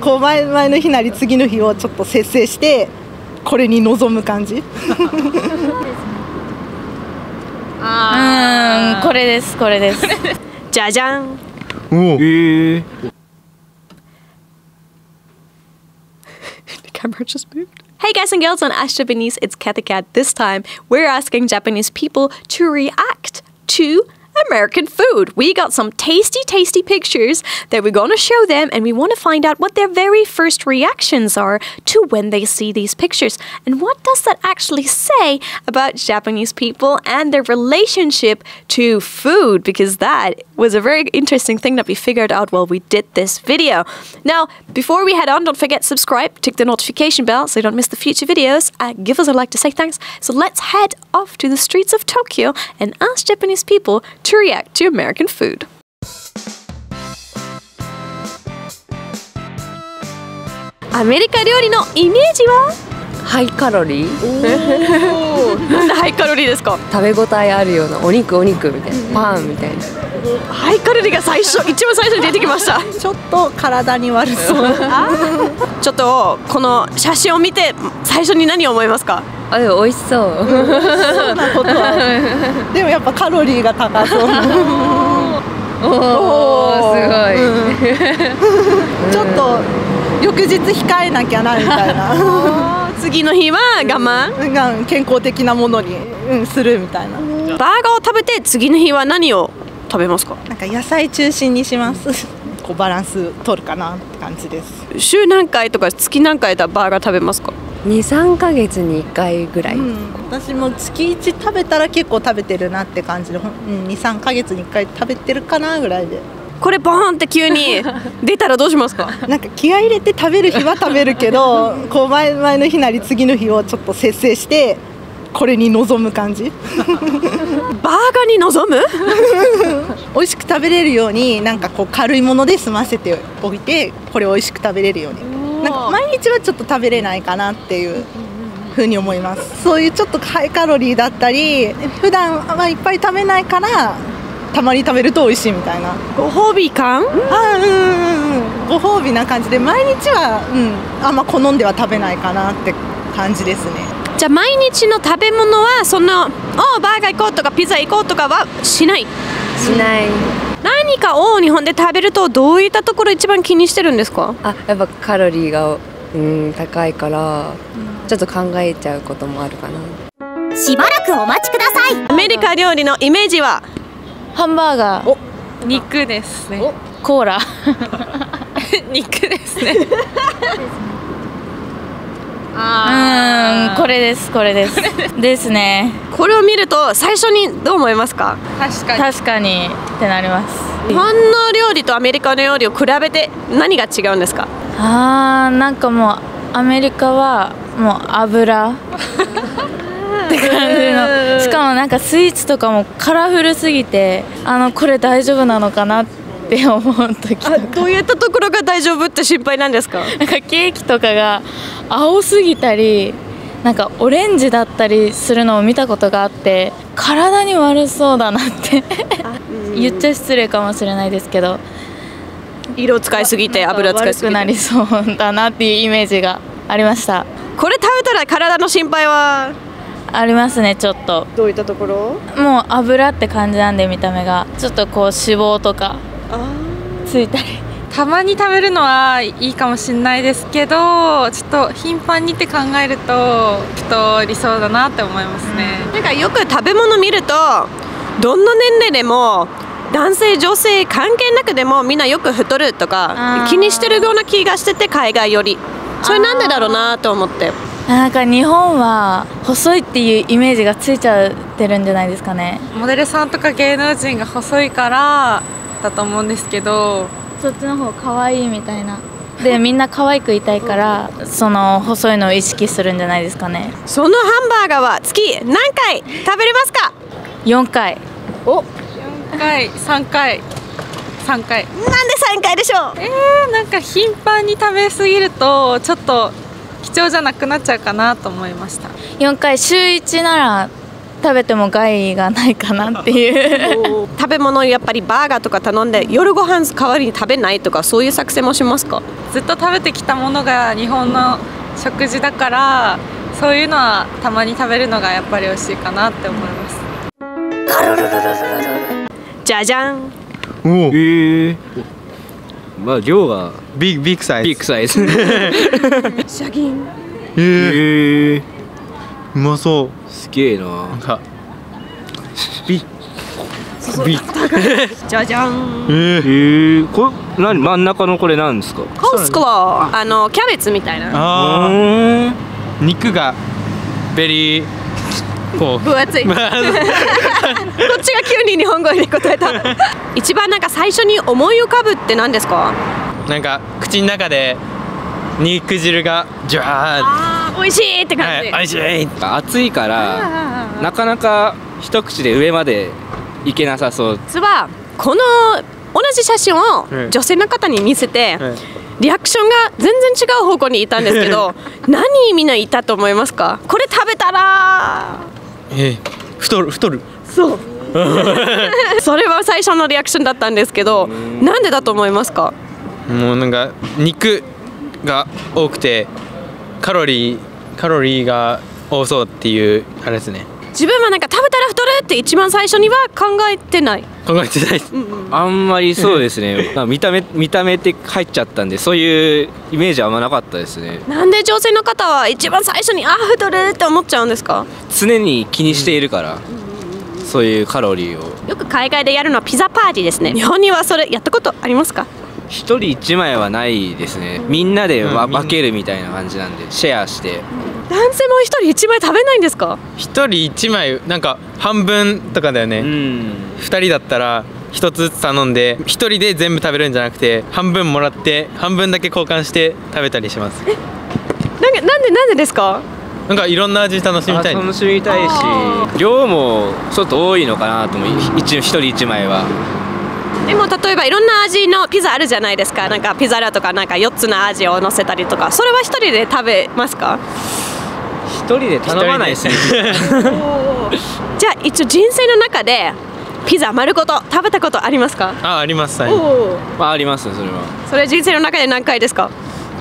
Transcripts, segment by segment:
こう前の日なり次の日をちょっと節制してこれに臨む感じ。 これです、これです。 じゃじゃん。 The camera just moved. Hey guys and girls, on Ask Japanese, it's Kathy. This time, we're asking Japanese people to react to American food. We got some tasty pictures that we're gonna show them, and we want to find out what their very first reactions are to when they see these pictures. And what does that actually say about Japanese people and their relationship to food? Because that was a very interesting thing that we figured out while we did this video. Now, before we head on, don't forget subscribe, tick the notification bell so you don't miss the future videos. Give us a like to say thanks. So let's head off to the streets of Tokyo and ask Japanese people to react to American food. アメリカ料理のイメージはハイカロリー。 なんでハイカロリーですか？ 食べ応えあるようなお肉みたいなパンみたいな。 ハイカロリーが一番最初に出てきました。 ちょっと体に悪そう。 ちょっとこの写真を見て最初に何を思いますか？ あ、でも美味しそう。 そんなことは。でもやっぱカロリーが高そう。 おー、すごい。 ちょっと翌日控えなきゃなみたいな。 次の日は我慢、 健康的なものに、するみたいな。 バーガーを食べて次の日は何を食べますか？ なんか野菜中心にします。こうバランス取るかなって感じです。 週何回とか月何回バーガー食べますか ？2、3ヶ月に1回ぐらい。 私も月1食べたら結構食べてるなって感じで、2、3ヶ月に1回食べてるかなぐらいで。 これボーンって急に出たらどうしますか？ なんか気合い入れて食べる日は食べるけど、こう前の日なり次の日をちょっと節制してこれに臨む感じ。 バーガーに臨む？ 美味しく食べれるようになんかこう軽いもので済ませておいて、これ美味しく食べれるように。なんか毎日はちょっと食べれないかなっていう風に思います。そういうちょっとハイカロリーだったり、普段はいっぱい食べないからたまに食べると美味しいみたいな。 ご褒美感？ ご褒美な感じで毎日は、あんま好んでは食べないかなって感じですね。 じゃあ毎日の食べ物はそのバーガー行こうとかピザ行こうとかはしない？ しない。 何かを日本で食べるとどういったところ一番気にしてるんですか？ あ、やっぱカロリーが高いからちょっと考えちゃうこともあるかな。 しばらくお待ちください。 アメリカ料理のイメージはハンバーガー、 肉ですね。 コーラ。 肉ですね。 これです、これです。ですね。 これを見ると最初にどう思いますか？ 確かにってなります。 日本の料理とアメリカの料理を比べて何が違うんですか？ なんかもうアメリカはもう油って感じの、しかもなんかスイーツとかもカラフルすぎてこれ大丈夫なのかなって思う時とか。 どういったところが大丈夫って心配なんですか？ なんかケーキとかが青すぎたりなんかオレンジだったりするのを見たことがあって、体に悪そうだなって言っちゃ失礼かもしれないですけど、 色使いすぎて油使いすぎて悪くなりそうだなっていうイメージがありました。 これ食べたら体の心配はありますね。ちょっとどういったところ？ もう油って感じなんで、見た目がちょっとこう脂肪とかついたり。 たまに食べるのはいいかもしれないですけど、ちょっと頻繁にって考えると太りそうだなって思いますね。 なんかよく食べ物見るとどんな年齢でも男性女性関係なくでもみんなよく太るとか気にしてるような気がしてて、海外より。それなんでだろうなと思って。 なんか日本は細いっていうイメージがついちゃってるんじゃないですかね。 モデルさんとか芸能人が細いからだと思うんですけど、 そっちの方可愛いみたいな。でみんな可愛くいたいからその細いのを意識するんじゃないですかね。 そのハンバーガーは月何回食べれますか ？4回。 4回、3回、3回。 なんで3回でしょう？ なんか頻繁に食べ過ぎるとちょっと貴重じゃなくなっちゃうかなと思いました。 4回、週1なら食べても害がないかなっていう食べ物やっぱりバーガーとか頼んで夜ご飯代わりに食べないとかそういう作戦もしますか？ ずっと食べてきたものが日本の食事だからそういうのはたまに食べるのがやっぱり美味しいかなって思います。 じゃじゃん。 まあ量がビッグサイズ。 ビッグサイズ。 シャギン。 うまそう。 すげえな。 なんかじゃじゃん。 これ何真ん中のこれなんですか？ コースコロー、キャベツみたいな。 ああ。肉がベリーこう分厚い。こっちが急に日本語で答えた。一番なんか最初に思い浮かぶって何ですか？ なんか口の中で肉汁がジュワーあー美味しいって感じ。 美味しい。 熱いからなかなか一口で上までいけなさそう。 実はこの同じ写真を女性の方に見せて、リアクションが全然違う方向にいたんですけど何みんな言ったと思いますか？これ食べたら太る。 そうそれは最初のリアクションだったんですけど、なんでだと思いますか？ もうなんか肉が多くてカロリーが多そうっていうあれですね。 自分はなんか食べたら太るって一番最初には考えてない。 考えてないです。 あんまりそうですね。見た目って入っちゃったんでそういうイメージはあんまなかったですね。 なんで女性の方は一番最初に太るって思っちゃうんですか？ 常に気にしているから、そういうカロリーを。 よく海外でやるのはピザパーティーですね。日本にはそれやったことありますか？ 一人一枚はないですね。みんなで分けるみたいな感じなんでシェアして。 男性も一人一枚食べないんですか？ 一人一枚なんか半分とかだよね。二人だったら一つずつ頼んで一人で全部食べるんじゃなくて半分もらって半分だけ交換して食べたりします。 なんでですか？ なんかいろんな味楽しみたい。 楽しみたいし量もちょっと多いのかなと思う。一人一枚は。 でも例えばいろんな味のピザあるじゃないですか。なんかピザラとかなんか4つの味を乗せたりとか、それは一人で食べますか？ 一人で頼まないですね。 じゃあ一応人生の中でピザ丸ごと食べたことありますか？ あります。 ありますそれは。 それ人生の中で何回ですか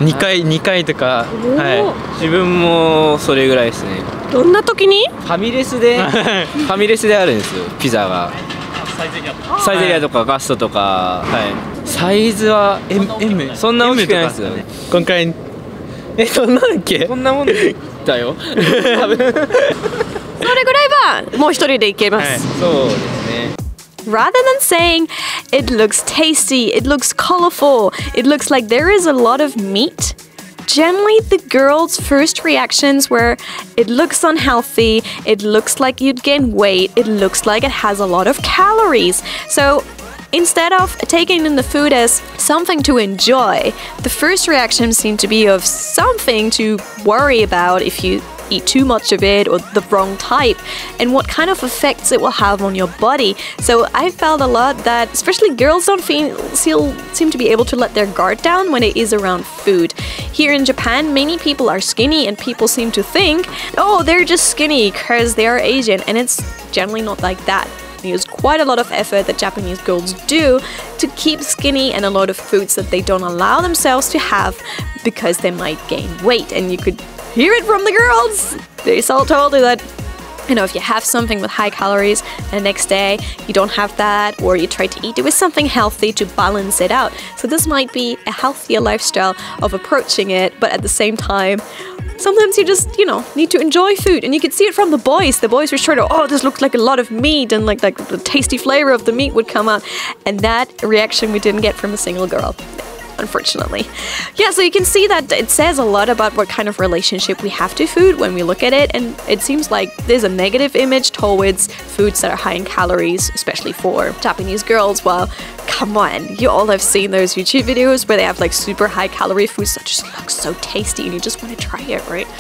？2回とか。 自分もそれぐらいですね。 どんな時に？ ファミレスであるんですよピザが。サイゼリヤとかガストとか、サイズは M そんな大きくないですよね。 今回そんなだっけ？ こんなもんだよ。 それぐらいはもう一人でいけます。 そうですね。 Rather than saying it looks tasty, it looks colorful, it looks like there is a lot of meat, generally the girls' first reactions were it looks unhealthy, it looks like you'd gain weight, it looks like it has a lot of calories. So instead of taking in the food as something to enjoy, the first reaction seemed to be of something to worry about if you eat too much of it or the wrong type and what kind of effects it will have on your body. So I felt a lot that especially girls don't seem to be able to let their guard down when it is around food. Here in Japan, many people are skinny and people seem to think, oh, they're just skinny because they are Asian, and it's generally not like that. There's quite a lot of effort that Japanese girls do to keep skinny and a lot of foods that they don't allow themselves to have because they might gain weight. And you could hear it from the girls. They all told you that, you know, if you have something with high calories and the next day you don't have that, or you try to eat it with something healthy to balance it out. So this might be a healthier lifestyle of approaching it, but at the same time, sometimes you just, you know, need to enjoy food. And you can see it from the boys. The boys were sure to, oh, this looks like a lot of meat, and like the tasty flavor of the meat would come out. And that reaction we didn't get from a single girl, unfortunately. Yeah, so you can see that it says a lot about what kind of relationship we have to food when we look at it, and it seems like there's a negative image towards foods that are high in calories, especially for Japanese girls. Well, come on, you all have seen those YouTube videos where they have like super high calorie foods that just look so tasty and you just want to try it, right?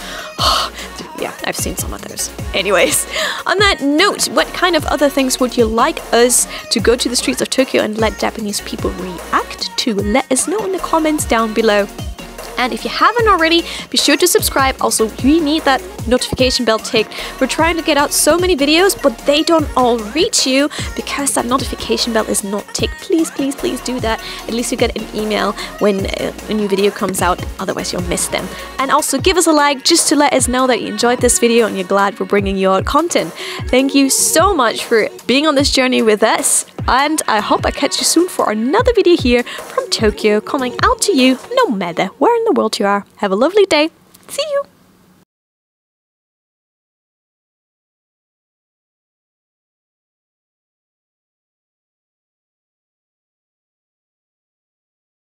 Yeah, I've seen some of those. Anyways, on that note, what kind of other things would you like us to go to the streets of Tokyo and let Japanese people react to? Let us know in the comments down below. And if you haven't already, be sure to subscribe. Also, we need that notification bell ticked. We're trying to get out so many videos, but they don't all reach you because that notification bell is not ticked. Please, please, please do that. At least you get an email when a new video comes out. Otherwise, you'll miss them. And also give us a like just to let us know that you enjoyed this video and you're glad we're bringing you out content. Thank you so much for being on this journey with us. And I hope I catch you soon for another video here from Tokyo, coming out to you no matter where in the world you are. Have a lovely day. See you.